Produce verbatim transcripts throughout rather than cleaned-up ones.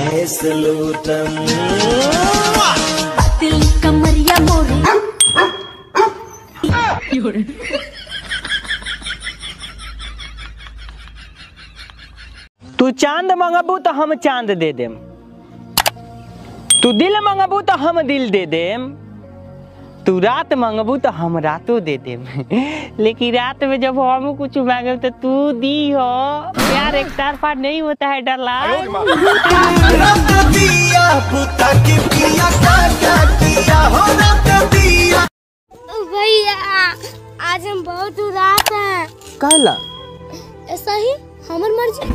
दिल कमरिया मोरी। तू चांद मंगबू तो हम चांद दे देम, तू दिल मंगबू तो हम दिल दे देम, तू रात मंगबू तो हम रातों दे देम। लेकिन रात में जब हम कुछ मांगे तो तू दी हो। प्यार एक तरफा नहीं होता है डरला। भैया आज हम बहुत उदास हैं। कहला ऐसा ही हमर मर्जी।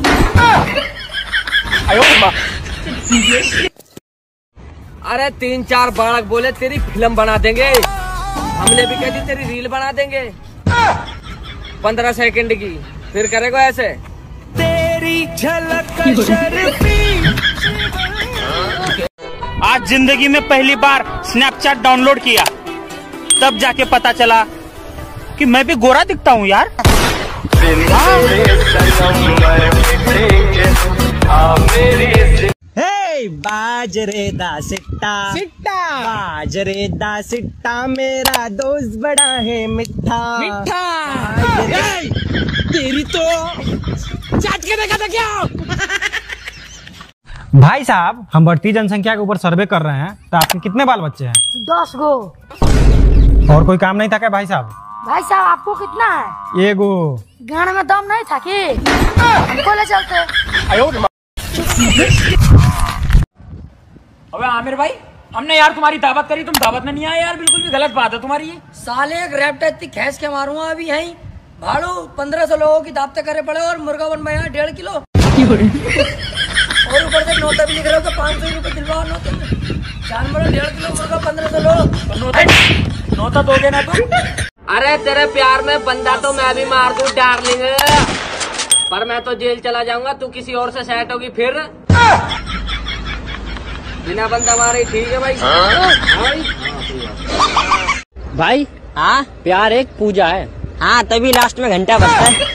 अरे तीन चार बालक बोले तेरी फिल्म बना देंगे, हमने भी कह दी तेरी रील बना देंगे पंद्रह सेकंड की, फिर करेगा ऐसे तेरी झलक शर्फी। आज जिंदगी में पहली बार स्नैपचैट डाउनलोड किया, तब जाके पता चला कि मैं भी गोरा दिखता हूँ यार। हे बाजरे दा सिट्टा सिट्टा, बाजरे दा सिट्टा मेरा दोस्त बड़ा है मिठा मिठा। तेरी तो चाट के देखा था क्या? भाई साहब, हम बढ़ती जनसंख्या के ऊपर सर्वे कर रहे हैं, तो आपके कितने बाल बच्चे हैं? दस गो। और कोई काम नहीं था क्या भाई साहब? भाई साहब आपको कितना है? एगो। गाने में दम नहीं था कि हमको ले चलते। अबे आमिर भाई, हमने यार तुम्हारी दावत करी, तुम दावत में नहीं आए यार, बिल्कुल भी गलत बात है तुम्हारी ये। साले एक रैप्टर इतनी खैस के मारूंगा अभी यहीं भाड़ू पंद्रह सौ लोगों की दावत करे पड़े और मुर्गा बन में डेढ़ किलो और ऊपर से नौता भी लिख रहे हो कि पाँच सौ रुपए दिलवाओ नौते में, जानवर डेढ़ किलो मुर्गा पंद्रह सौ लोग नौता दोगे ना तुम? अरे तेरे प्यार में बंदा तो मैं भी मार दूं डार्लिंग, पर मैं तो जेल चला जाऊंगा, तू किसी और से सेट होगी फिर। बिना बंदा मारे ठीक है भाई। भाई हाँ, प्यार एक पूजा है। हाँ, तभी लास्ट में घंटा बजता है।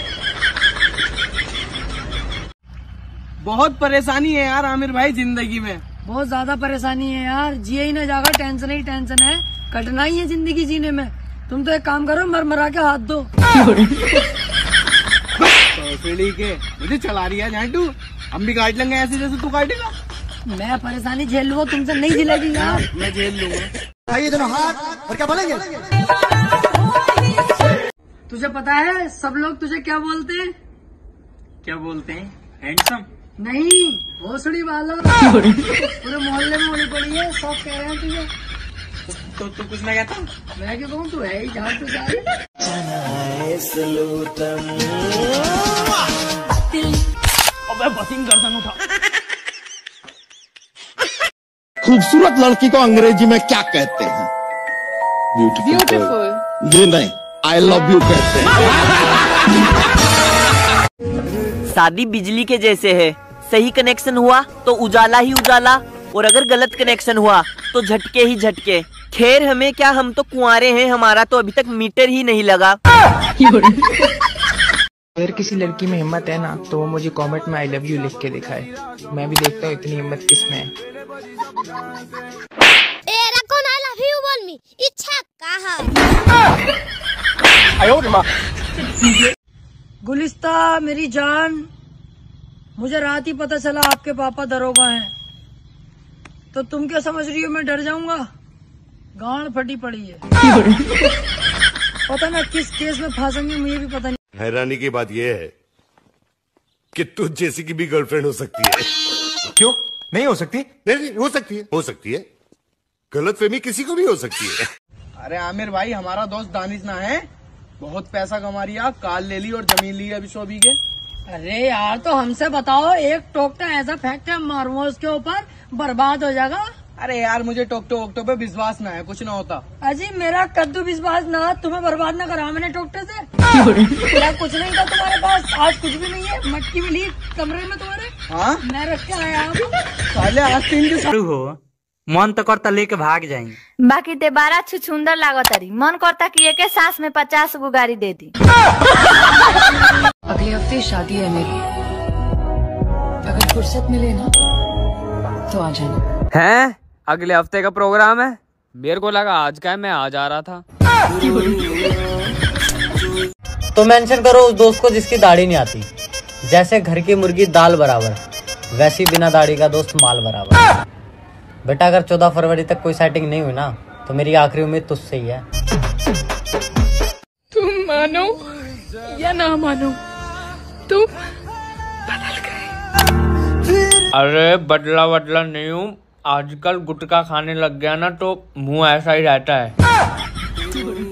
बहुत परेशानी है यार आमिर भाई जिंदगी में, बहुत ज्यादा परेशानी है यार, जिए ही ना जागा, टेंशन ही टेंशन है, कठिनाई है जिंदगी जीने में। तुम तो एक काम करो, मर मरा के हाथ दो। तो के मुझे चला रही है झांटू, हम भी काट लेंगे ऐसे जैसे तू काटेगा। मैं परेशानी झेल लूंगा, तुमसे नहीं झेलेगी यार। मैं झेल लूंगा। आइए दोनों हाथ और क्या बोलेंगे? तुझे पता है सब लोग तुझे क्या बोलते हैं? क्या बोलते हैं? हैंडसम? नहीं, भोसड़ी वाला। पूरे मोहल्ले में उड़ी पड़ी है, सब कह रहे हैं तुझे। तो तू कुछ ना कहता? मैं क्यों कहूँ, तू है ही जहाँ तू जा। अबे बसिंग गर्दन उठा। खूबसूरत लड़की को अंग्रेजी में क्या कहते हैं? ब्यूटीफुल। जी नहीं, आई लव यू कहते हैं। शादी बिजली के जैसे है, सही कनेक्शन हुआ तो उजाला ही उजाला, और अगर गलत कनेक्शन हुआ तो झटके ही झटके। खैर हमें क्या, हम तो कुंवारे हैं, हमारा तो अभी तक मीटर ही नहीं लगा। अगर किसी लड़की में हिम्मत है ना, तो वो मुझे कमेंट में आई लव यू लिख के दिखाए, मैं भी देखता हूँ इतनी हिम्मत किस में है। ए रखो ना, आई लव यू बोल मी, इच्छा कहा। गुलिस्ता मेरी जान, मुझे रात ही पता चला आपके पापा दरोगा हैं, तो तुम क्या समझ रही हो मैं डर जाऊंगा? गांड फटी पड़ी है। पता ना किस केस में फंसेंगे, मुझे भी पता नहीं। हैरानी की बात यह है कि तुझ जैसी की भी गर्लफ्रेंड हो सकती है। क्यों नहीं हो सकती? नहीं, नहीं हो सकती है, हो सकती है। गलतफहमी किसी को भी हो सकती है। अरे आमिर भाई, हमारा दोस्त दानिश ना है, बहुत पैसा कमा रिया, कार ले ली और जमीन ली अभी सौ बीघे। अरे यार तो हमसे बताओ, एक टोकता ऐसा फैक्ट है मारूंगा उसके ऊपर, बर्बाद हो जाएगा। अरे यार मुझे टोकटो वोकटो पे विश्वास ना है, कुछ ना होता। अजी मेरा कद्दू विश्वास ना, तुम्हें बर्बाद ना करा मैंने टोकटे से। मेरा कुछ नहीं था तुम्हारे पास, आज कुछ भी नहीं है, मटकी मिली कमरे में तुम्हारे। हाँ मैं रख के आया हूँ। साले आज तीन दिन शुरू हो, मन तो करता लेके भाग जाएंगे, बाकी ते बारह छुछुंदर लागत रही, मन करता कि एक सांस में पचास गो गाड़ी दे दी। अगले हफ्ते शादी है मेरी, अगर फुर्सत मिले ना तो आ जाना। हैं? अगले हफ्ते का प्रोग्राम है? मेरे को लगा आज का है, मैं आज आ रहा था। तो मेंशन करो उस दोस्त को जिसकी दाढ़ी नहीं आती। जैसे घर की मुर्गी दाल बराबर, वैसी बिना दाढ़ी का दोस्त माल बराबर। बेटा अगर चौदह फरवरी तक कोई सेटिंग नहीं हुई ना तो मेरी आखिरी उम्मीद तुझसे ही है। तुम मानो या ना मानो, तुम बदल गए। अरे बदला बदला नहीं हूँ, आजकल गुटखा खाने लग गया ना तो मुंह ऐसा ही रहता है।